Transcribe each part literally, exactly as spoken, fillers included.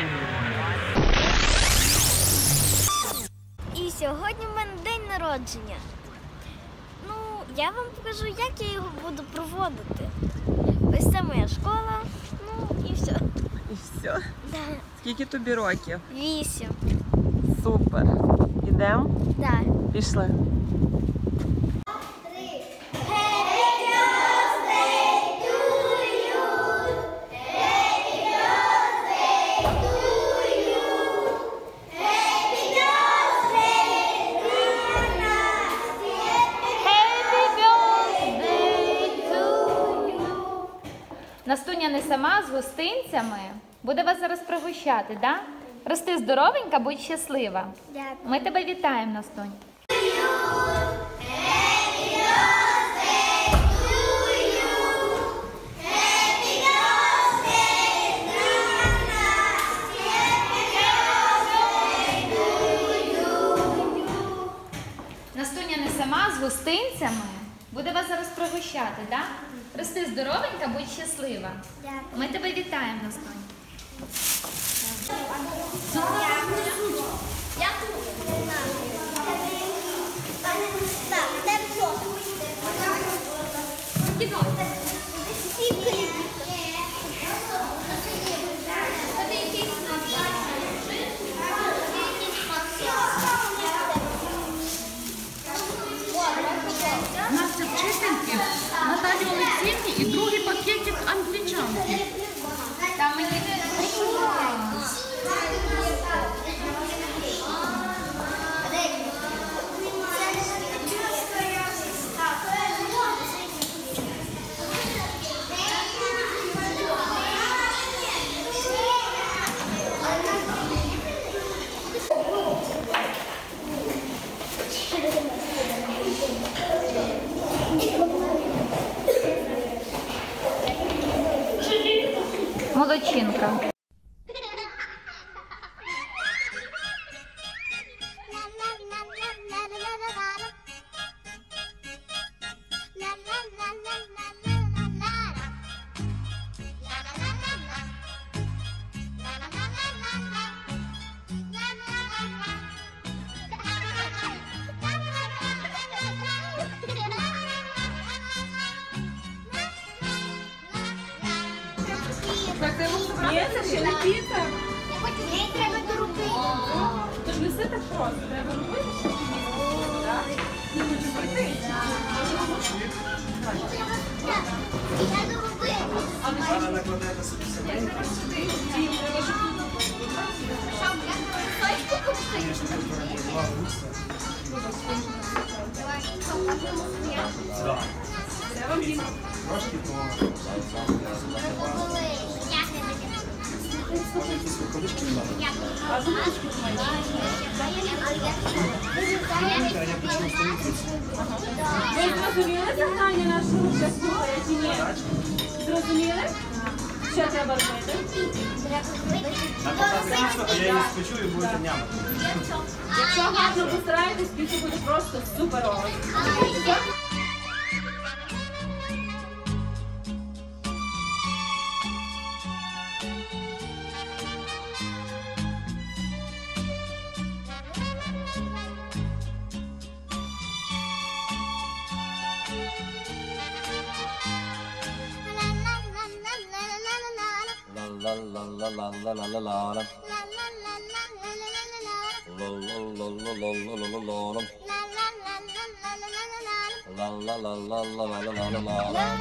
І сьогодні в мене день народження. Ну, я вам покажу, як я його буду проводити. Ось це моя школа, ну і все. І все? Да. Скільки тобі років? Вісім. Супер. Ідемо? Да. Пішли. Настуня не сама з гостинцями буде вас зараз пригощати, да? Рости здоровенька, будь щаслива. Дякую. Ми тебе вітаємо, Настунь. Настуня не сама з гостинцями буде вас зараз пригощати, да? Рости здоровенька, будь щаслива. Дякую. Ми тебе вітаємо, Настунь. У нас це вчительки Наталі Олексіївні і другий пакетик англічанки. Там мені не молодчинка. Ні, це ще не піца. Мені треба доробити. Тож не все так просто. Треба робити, щоб піца. Так? Не хочу прийти. Я доробила. Зараз накладаєте собі себе. Трошки то. Може якісь виходички не надо? А зубочки твої? Я почну сторінці. Ви зрозуміли завдання нашого шеф-кухаря чи ні? Зрозуміли? Що треба робити? На показу, а я її спечу і будете нямати. Якщо гарно постараєтесь, піца буде просто суперова. La la la la la la la la la. La la la la la la la la la. La la la la la la la la la.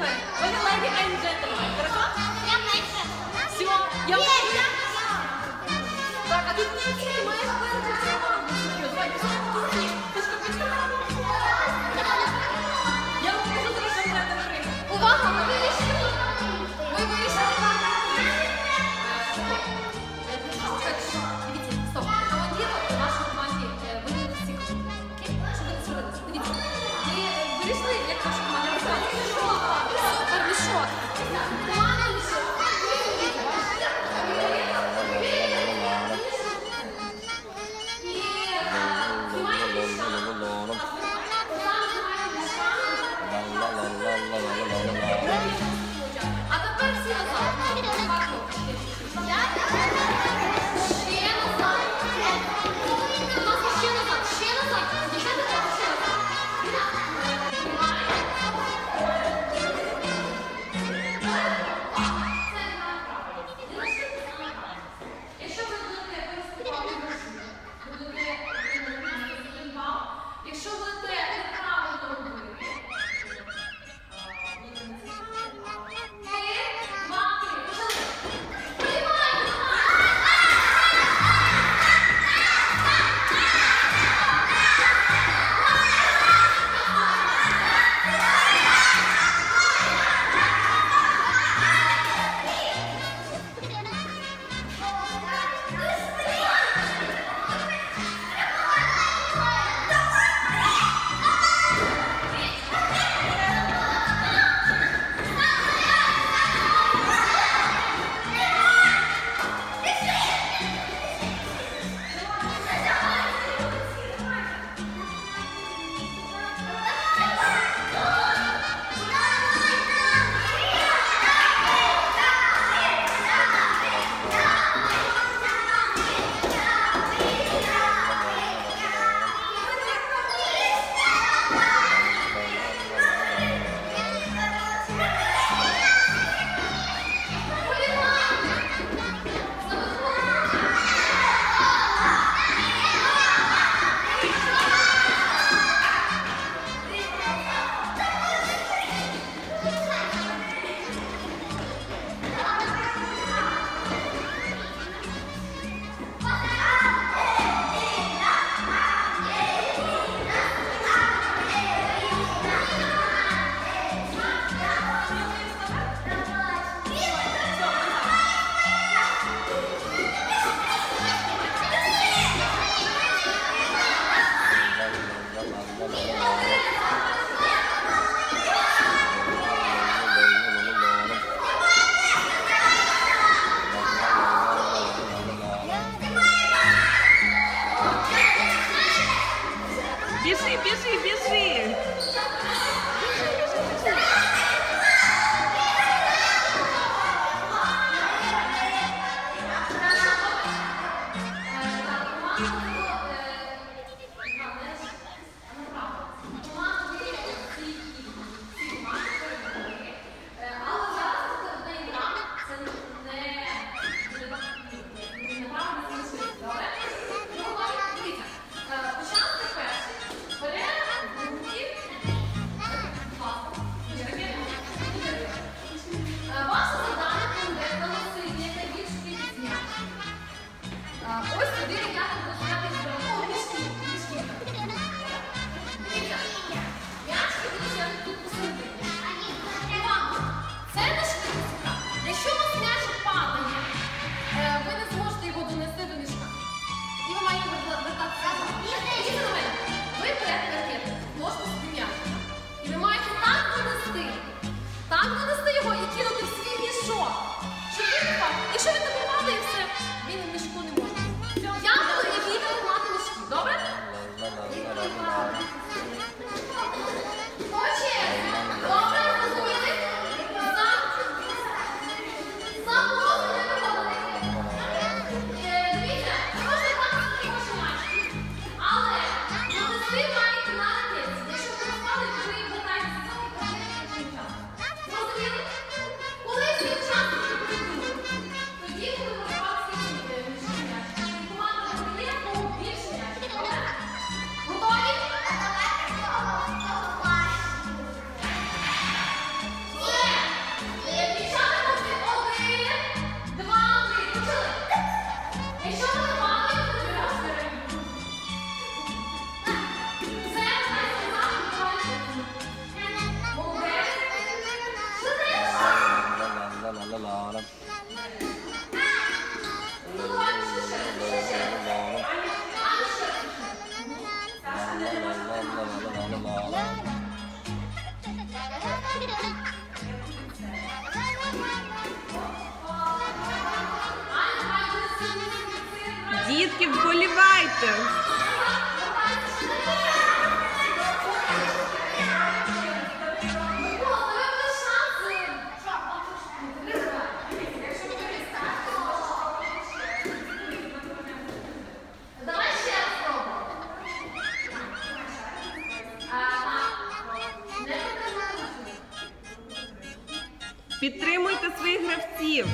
джентльмен. Вони леді and джентльмен. Хорошо? Я менше. Все. Я можу. Так, а тут ти маєш вирішити цього. Давай, пішли. Пішли, пішли. Я вам кажу, зараз що мене не прийде. Увага, ми вирішили. Ми вирішили. Дивіться, стоп. Командиру вашої команді виділили стільки. Окей? Щоб ви не сварилися. Дивіться. Ми вирішили, як ваша команда розказує. Супер, мішок. Команда мішок. А тепер всі назад. Ще назад. Будь ласка, ще назад, ще назад. Дівчата, ще назад. Якщо ви будете виступати, будете один бал. Якщо будете неправильно робити, три, два, три. Приймаємо! Біжи, біжи, біжи. Початку перший. Бере в руки Дітки, вболівайте! Підтримуйте своїх гравців.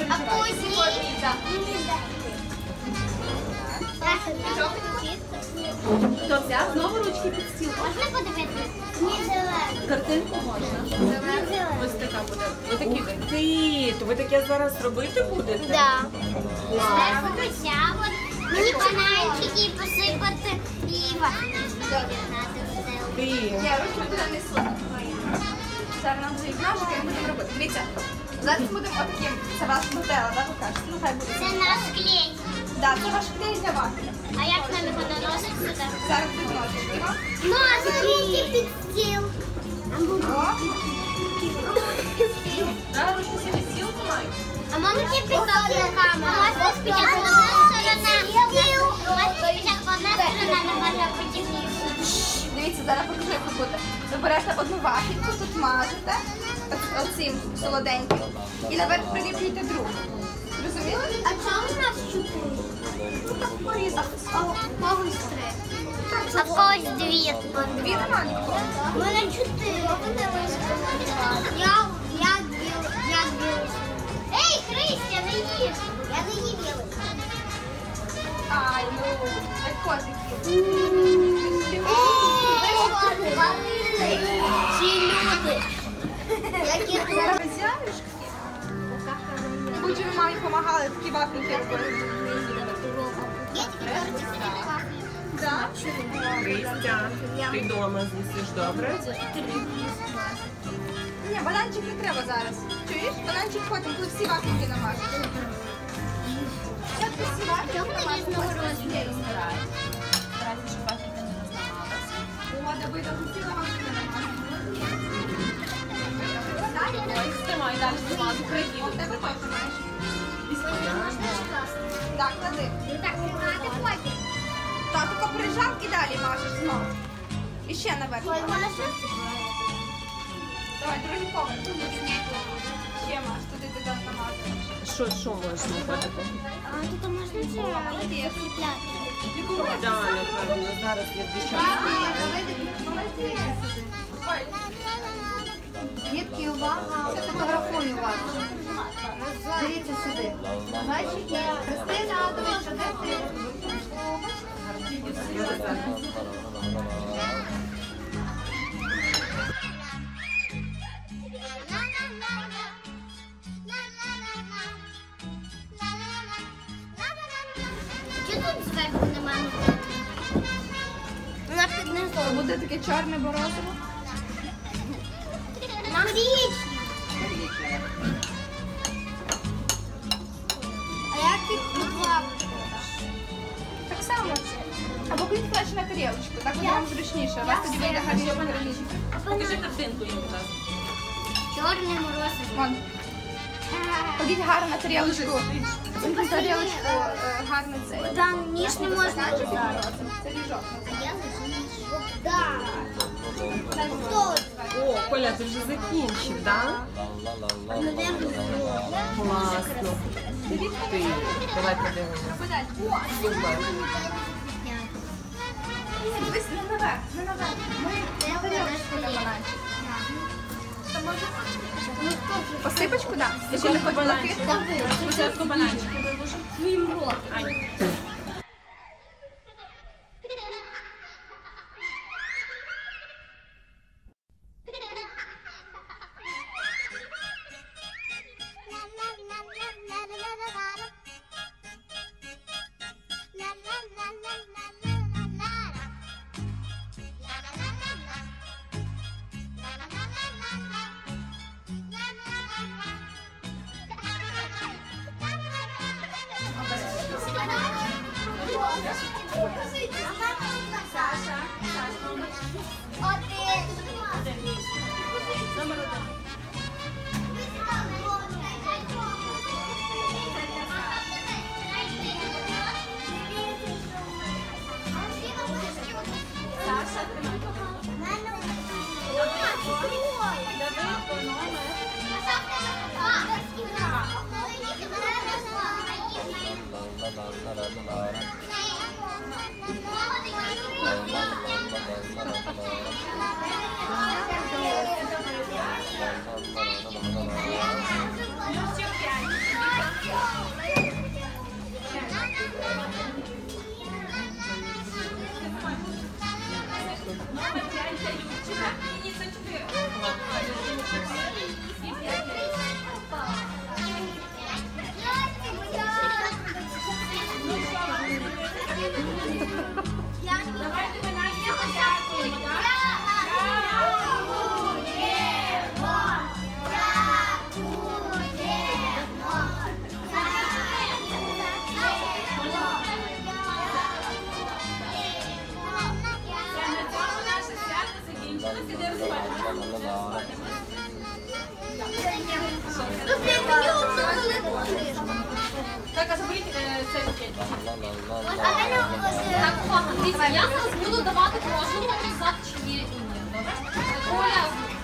А потім так. Хто взяв? Знову ручки під стіл. Можна подивитися? Ні, зелений. Картинку можна. Зелений. Ось така буде. Ви такі, ти, то ви таке зараз робити будете? Да. Зверху оця от. Мені бананчики посипати і вафельки. Ти. Я руки туди несу. Зараз нам дають ножики і ми будемо робити. Дивіться, зараз будемо отаким. Це ваш нутелла, так ви кажете? Ну хай буде. Це наш клей. Так, це ваш клей для вафеля. А як нам його наносить сюди? Зараз тут ножички. Ножики під стіл. Да, ручки собі стіл мають. А можна підписати руками? А можна спочатку одна сторона. Можна спочатку одна сторона, не можна потім інша. Дивіться, зараз покажу, як ви будете. Ви берете одну вафельку, тут мажете оц- оцим солоденьким і наверх приліплюєте другу. Зрозуміли? А чому у нас чотири? Ну так порізав. А у когось три. А в когось дві. Дві нормальні. У мене чотири. Я, я біл, я біл. Ей, Христя, не їж. Я не їм білий. Ай, ну, як котики. Ці люди. Які Зараз взяєш? Будь ви мамі допомагали, такі вафельки робили. Я тільки тортик Так. Христя, ти вдома з'їсиш, добре? Ні, бананчик не треба зараз. Чуєш? Бананчик потім, коли всі вафельки намажеш. Спочатку всі вафельки намажеш, потім розміряєш. О, Давид, а всі вафельки намажеш. Далі, Тримай далі, тримай, Україну. у тебе теж маєш. Так, клади. Так, тримати потім. Так, тільки прижав і далі мажеш знову. І ще наверх. Ой, можна? Давай, другий поверх. Ще маш, туди туди намазуєш. Що, що можна ходити? А тут можна це Молодець. прикріпляти. Да, напевно, зараз я дівчата. Дітки, увага, фотографую вас. Дивіться сюди. Значить, Христина Адович, що де ти? Чого тут зверху немає? Вона під низом. Буде таке чорне борозиво. На річ. А як ти поклав? Так само. Або кладіть краще на тарілочку, так буде вам зручніше. У вас тоді буде гарніше переліжити. Покажи картинку, їм, будь ласка. Чорне морозиво. Вон. Кладіть гарно на тарілочку. На тарілочку е, гарно цей. Там ніж не можна. Це ріжок. Я лишу. Да. Хто? О, Коля, ти вже закінчив, так? Класно. Ти, давай подивимося. Подальше. О, Супер. дивись, не наверх, не наверх. Ми на тарілочку для бананчик. Посипочку, так. Якщо не хоч блакит. Спочатку бананчик. Твоїм ротом. La la la la la la la. Дивіться, я зараз буду давати кожному і знати, чи є і ні. Добре? Оля,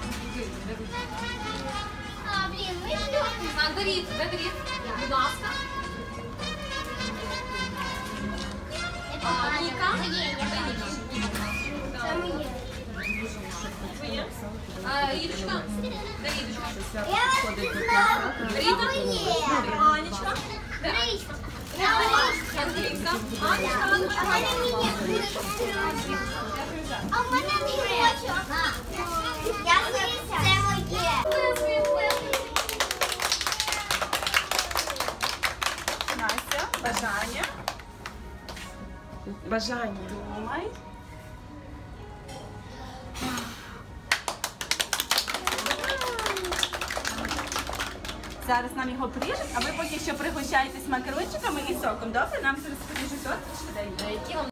А, блін, ми ж так, Давід, де Давід? Будь ласка. А, Ніка? Це моє. Твоє? А, Рідочка? Де Рідочка? Я вас пізнала. Ріда? Анечка? Де Анечка? Андрійка? Анечка, Анечка. А в мене мішочок. Я це моє. Настя, бажання. Бажання. Думай. Зараз нам його поріжуть, а ви поки що пригощаєтесь макарончиками і соком. Добре? Нам зараз поріжуть торт швиденько. Які вам